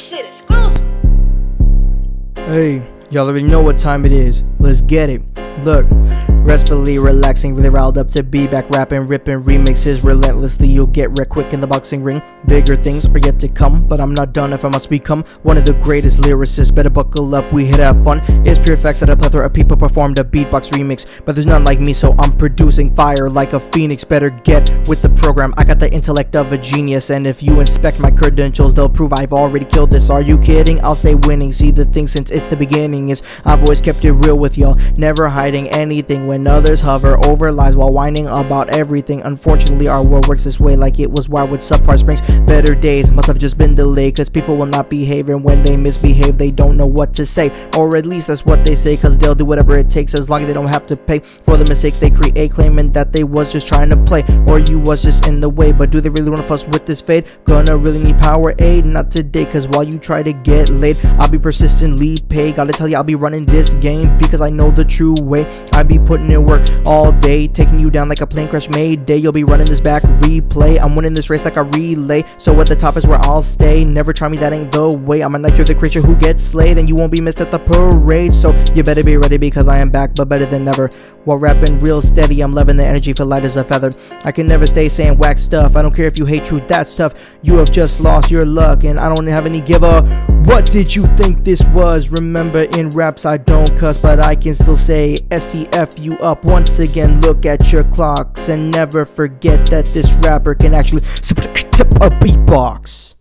shit exclusive. Hey, y'all already know what time it is. Let's get it. Look, restfully relaxing, really riled up to be back rapping, ripping remixes relentlessly. You'll get wrecked quick in the boxing ring. Bigger things are yet to come, but I'm not done if I must become one of the greatest lyricists. Better buckle up, we hit have fun. It's pure facts that a plethora of people performed a beatbox remix, but there's none like me, so I'm producing fire like a phoenix. Better get with the program, I got the intellect of a genius, and if you inspect my credentials, they'll prove I've already killed this. Are you kidding? I'll stay winning. See, the thing since it's the beginning is I've always kept it real with y'all, never hiding anything when others hover over lies while whining about everything. Unfortunately, our world works this way, like it was wired with subpar springs. Better days must have just been delayed, cause people will not behave, and when they misbehave they don't know what to say, or at least that's what they say, cause they'll do whatever it takes as long as they don't have to pay for the mistakes they create, claiming that they was just trying to play, or you was just in the way. But do they really want to fuss with this fade? Gonna really need power aid? Not today, cause while you try to get laid, I'll be persistently paid. Gotta tell you, I'll be running this game because I know the true way. I be putting in work all day, taking you down like a plane crash Mayday. You'll be running this back replay. I'm winning this race like a relay, so at the top is where I'll stay. Never try me, that ain't the way. I'm a knight, you're the creature who gets slayed, and you won't be missed at the parade. So you better be ready because I am back, but better than ever. While rapping real steady, I'm loving the energy, feel light as a feather. I can never stay saying whack stuff. I don't care if you hate truth, that's tough. You have just lost your luck, and I don't have any give a what did you think this was? Remember, in raps I don't cuss, but I can still say STF you up. Once again, look at your clocks and never forget that this rapper can actually a beatbox.